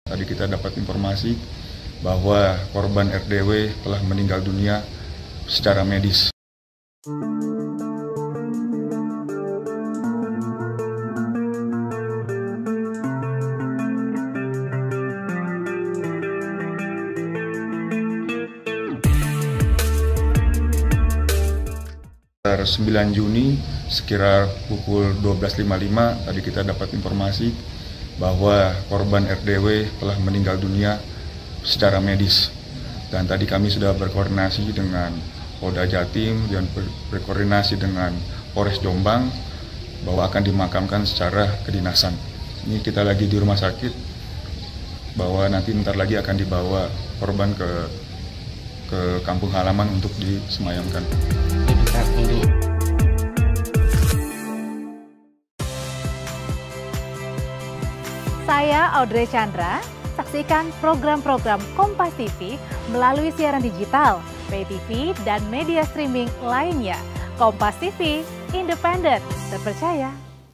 Tadi kita dapat informasi bahwa korban RDW telah meninggal dunia secara medis. Pada 9 Juni sekitar pukul 12.55 tadi kita dapat informasi bahwa korban RDW telah meninggal dunia secara medis. Dan tadi kami sudah berkoordinasi dengan Polda Jatim dan berkoordinasi dengan Polres Jombang bahwa akan dimakamkan secara kedinasan. Ini kita lagi di rumah sakit, bahwa nanti bentar lagi akan dibawa korban ke kampung halaman untuk disemayamkan. Saya Audrey Chandra, saksikan program-program Kompas TV melalui siaran digital, pay TV, dan media streaming lainnya. Kompas TV, independen, terpercaya,